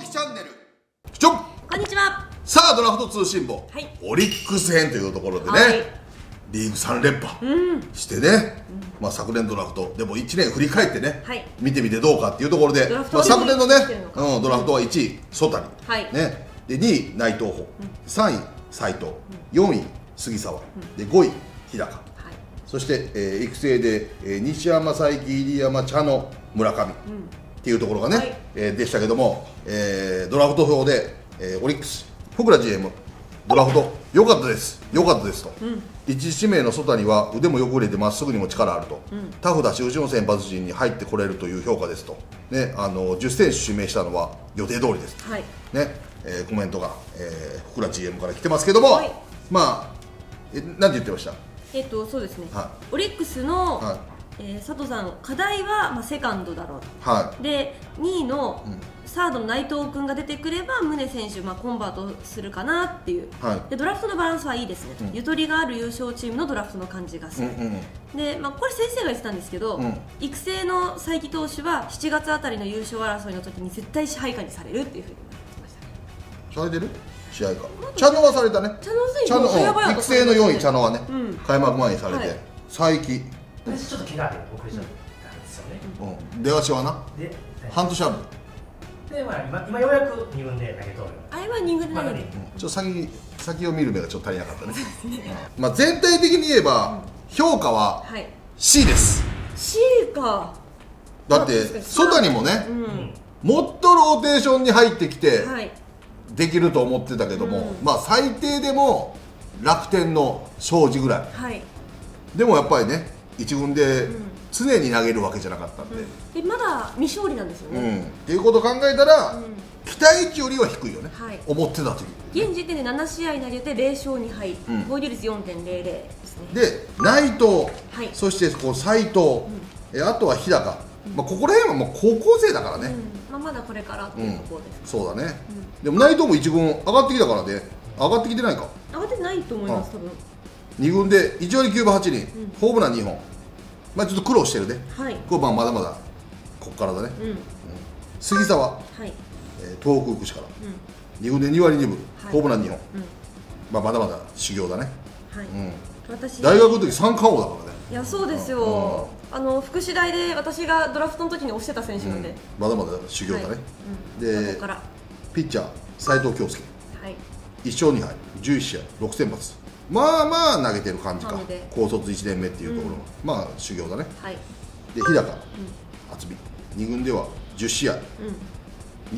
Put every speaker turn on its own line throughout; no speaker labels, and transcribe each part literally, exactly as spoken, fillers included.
きチャンネルちょ
こんにちは。
さあドラフト通信簿、
はい、
オリックス編というところでね、
はい、
リーグさん連覇してね、うん、まあ昨年ドラフトでもいちねん振り返ってね、はい、見てみてどうかっていうところで、まあ、昨年のね、うん、ドラフトはいちい曽谷、はい、ね、でにい内藤穂、うん、さんい斉藤、うん、よんい杉沢、うん、でごい日高、はい、そして、えー、育成で、えー、西山佐伯入山茶野村上、うん、っていうところがね、はい、えー、でしたけども、えー、ドラフト表で、えー、オリックス福良 ジーエム ドラフト良かったです良かったですと、うん、いち指名の曽谷は腕もよく売れてまっすぐにも力あると、うん、タフだしうちの先発陣に入ってこれるという評価ですと、ね、あのじゅっ選手指名したのは予定通りです、はい、ね、えー、コメントが、えー、福良 ジーエム から来てますけども、はい、まあえなんて言ってました？
えっとそうですね、はい、オリックスの、はい、えー、佐藤さん課題は、まあ、セカンドだろうと、はい、でにいの、うん、サードの内藤君が出てくれば宗選手、まあ、コンバートするかなっていう、はい、でドラフトのバランスはいいですね、うん、ゆとりがある優勝チームのドラフトの感じがする、うんうんうん、で、まあ、これ先生が言ってたんですけど、うん、育成の佐伯投手はしちがつあたりの優勝争いの時に絶対支配下にされるっていうふうに言ってました。
されてる試合か茶野はされたね、
茶野選手
育成のよんい茶野はね、うん、開幕前にされて、はい、佐伯
私ちょっと怪我で遅れちゃったんですよね、
うん、出足はなで半年ある
で、まあ、今, 今ようやくに軍で投げとる
あれはに軍で投げてる、
ちょっと先先を見る目がちょっと足りなかったねうん、まあ全体的に言えば、うん、評価は C です、はい、
C か
だって曽谷もね、うん、もっとローテーションに入ってきて、はい、できると思ってたけども、うん、まあ最低でも楽天の庄司ぐらい、はい、でもやっぱりね一軍で常に投げるわけじゃなかったんで、うん、
でまだ未勝利なんですよね、うん、
っていうことを考えたら、うん、期待値よりは低いよね、はい、思ってた時、
現時点でなな試合投げてぜろ勝に敗、うん、防御率 よんてんぜろぜろ ですね。
で内藤、はい、そしてこう斉藤、うん、あとは日高、うん、まあ、ここら辺はもう高校生だからね、
うん、まあ、まだこれからっていうところです、
うん、そうだね、うん、でも内藤もいち軍上がってきたからね、上がってきてないか、
上がってないと思います、多分
に軍でいち割きゅうぶはちりん、うん、ホームランにほん、まあちょっと苦労してるね、はい、これまあまだまだここからだね、うんうん、杉沢、はい、えー、東北福祉から、うん、に軍でに割にぶ、はい、ホームランにほん、うん、まあまだまだ修行だね、はい、うん、私大学の時三冠王だからね。
いやそうですよ、うん、あの福祉大で私がドラフトの時に推してた選手なんで、うん、
まだまだ修行だね、はい、うん、でここからピッチャー斉藤京介、はい、いっ勝に敗じゅういち試合ろく先発、まあまあ投げてる感じか、高卒いちねんめっていうところ、うん、まあ修行だね、はい、で日高、うん、渥美に軍ではじゅう試合、うん、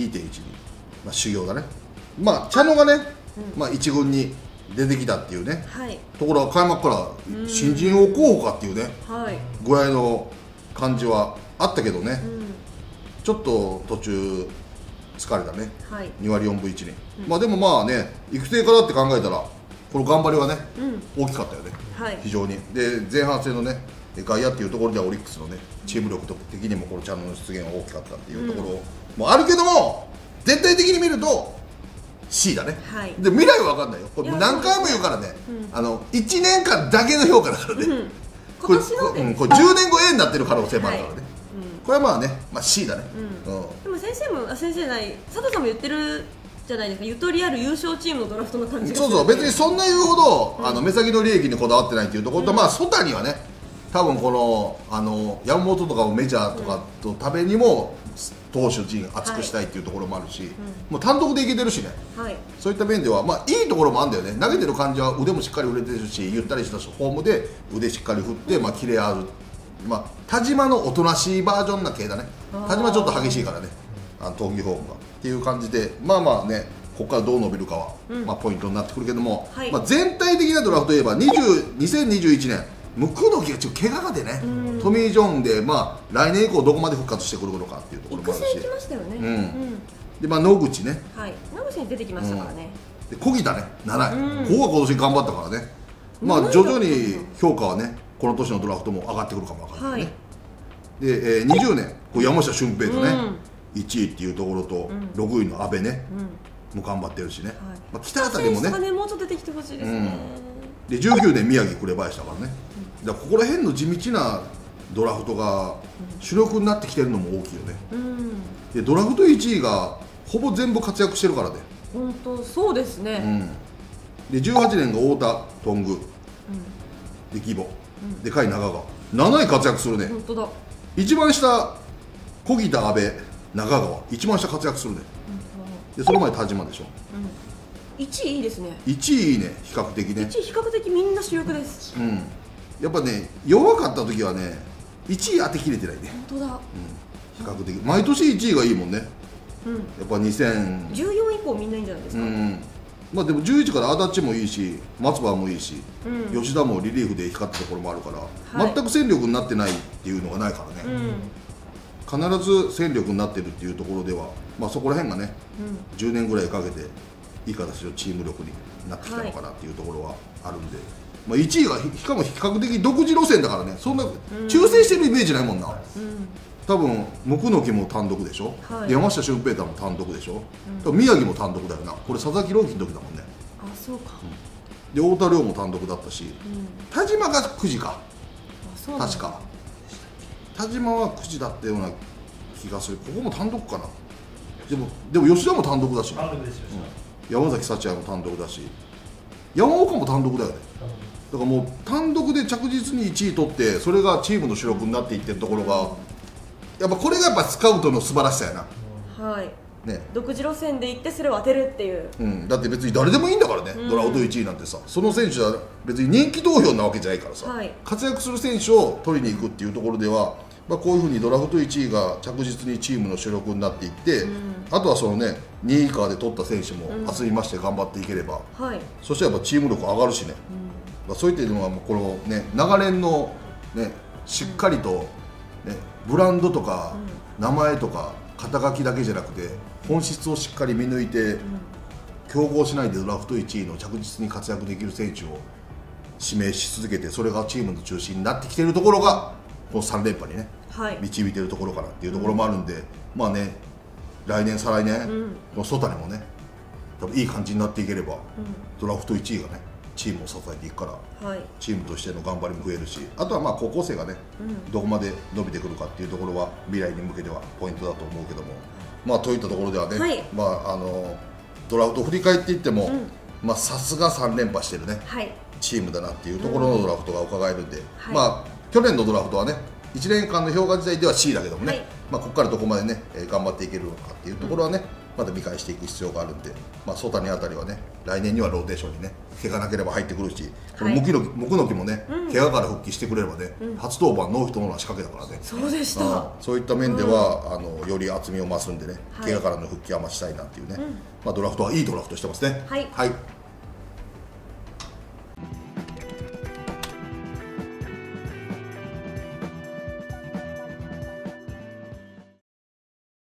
にてんいちに、まあ、修行だね、まあ茶野がね、うん、まあいち軍に出てきたっていうね、はい、ところは開幕から新人王候補かっていうね、はい、ぐらいの感じはあったけどね、うん、ちょっと途中疲れたね、はい、に割よんぶいちりん、うん、まあでもまあね育成からって考えたらこの頑張りはね、うん、大きかったよね、はい、非常に。で前半戦のね外野っていうところではオリックスのねチーム力的にもこのチャンネルの出現は大きかったっていうところもあるけども、全体的に見ると C だね、はい、で未来は分かんないよ、これ何回も言うからね、うん、あのいちねんかんだけの評価だからね、うん、これ、うん、これじゅうねんご A になってる可能性もあるからね、はい、うん、これはまあね、まあ、C だね、うんうん、
でも先生もあ先生じゃない佐藤さんも言ってるじゃないですか、ゆとりある優勝チームのドラフトの感じがする。
そうそう、別にそんな言うほど、うん、あの目先の利益にこだわってないっていうところと、うん、まあ曽谷はね多分このあの山本とかをメジャーとかとためにも投手陣厚くしたいっていうところもあるし、はい、もう単独でいけてるしね、はい、そういった面では、まあ、いいところもあるんだよね、投げてる感じは腕もしっかり振れてるし、ゆったりしたフォームで腕しっかり振って、うん、まあ、キレある、まあ、田島のおとなしいバージョンな系だね、田島ちょっと激しいからね、あの投球フォームがっていう感じで、まあまあね、ここからどう伸びるかは、うん、まあ、ポイントになってくるけども、はい、まあ、全体的なドラフトといえばにせんにじゅういちねんムクドキがちょっと怪我がでね、トミー・ジョンで、まあ、来年以降どこまで復活してくるのかっていうところもあるし、
育成行きましたよね、うんうん、
で、まあ、野口ね、
はい、野口に出てきましたからね、
うん、で小木田ねなない、うん、ここが今年頑張ったからね、まあ、徐々に評価はねこの年のドラフトも上がってくるかもわからないね、はい、で、えー、にじゅうねんこう山下俊平とね、うん、いちいっていうところと、うん、ろくいの阿部ね、うん、もう頑張ってるしね、はい、まあ、北辺もね、
ね、もうちょっと出てきてほしいですね、うん、
でじゅうきゅうねん宮城紅林だからね、だからここら辺の地道なドラフトが主力になってきてるのも大きいよね、うん、でドラフトいちいがほぼ全部活躍してるからね。
本当そうですね、
うん、でじゅうはちねんが太田、頓宮、うん、で義母、うん、で甲斐中川、なない活躍するね。
本当だ。
一番下小木田、阿部、中川、一番下活躍するね。でその前田島でしょ、
うん、いちいいいですね。
いちいいいね、比較的ね。
いちい比較的みんな主力です。
うん、やっぱね弱かった時はねいちい当てきれてないね。
本当だ、うん、
比較的毎年いちいがいいもんね、うん、やっぱにせん
じゅうよん以降みんないいんじゃないですか。うん、
まあでもじゅういちから足立もいいし松葉もいいし、うん、吉田もリリーフで光ったところもあるから、はい、全く戦力になってないっていうのがないからね、うん、必ず戦力になってるっていうところでは、まあ、そこら辺がね、うん、じゅうねんぐらいかけていい形のチーム力になってきたのかなっていうところはあるんで、はい、まあ、いちいがしかも比較的独自路線だからね、そんな抽選してるイメージないもんな、うん、多分椋木も単独でしょ、はい、山下俊平太も単独でしょ、うん、宮城も単独だよな。これ佐々木朗希の時だもんね。
あ、そうか、
うん、で太田亮も単独だったし、うん、田島がくじか、あ、そう確か田島はくじだったような気がする。ここも単独かな。でもでも吉田も単独だし、ね、単独ですよ、うん、山崎幸也も単独だし山岡も単独だよね。だからもう単独で着実にいちい取ってそれがチームの主力になっていってるところがやっぱこれがやっぱスカウトの素晴らしさやな、
はいね、独自路線でいってそれを当てるっていう、
うん、だって別に誰でもいいんだからね、うん、ドラフトいちいなんてさ、その選手は別に人気投票なわけじゃないからさ、はい、活躍する選手を取りに行くっていうところでは、まあ、こういうふうにドラフトいちいが着実にチームの主力になっていって、うん、あとはそのねにい以下で取った選手も厚みまして頑張っていければ、うん、はい、そしたらやっぱチーム力上がるしね、うん、そういったのはこのね長年のねしっかりと、ね、ブランドとか名前とか肩書きだけじゃなくて本質をしっかり見抜いて、うん、競合しないでドラフトいちいの着実に活躍できる選手を指名し続けてそれがチームの中心になってきているところがこのさん連覇にね、はい、導いているところかなっていうところもあるんで、うん、まあね来年再来年、うん、この曽谷もね多分いい感じになっていければ、うん、ドラフトいちいがねチームを支えていくから、はい、チームとしての頑張りも増えるし、あとはまあ高校生がね、うん、どこまで伸びてくるかっていうところは未来に向けてはポイントだと思うけども、まあといったところではね、はい、まああのドラフトを振り返っていっても、うん、まあさすがさん連覇してるね、はい、チームだなっていうところのドラフトが伺えるんで、うん、まあ去年のドラフトはねいちねんかんの評価時代では シー だけどもね、はい、まあここからどこまでね頑張っていけるのかっていうところはね、うん、また見返していく必要があるんで、まあ、曽谷あたりはね来年にはローテーションにね怪我なければ入ってくるし、この椋木もね、うん、怪我から復帰してくれればね、うん、初登板ノーヒットノーラン仕掛けだからね。
そうでした。
そういった面では、うん、あのより厚みを増すんでね、はい、怪我からの復帰は待ちたいなっていうね、うん、まあ、ドラフトはいいドラフトしてますね。はい、はい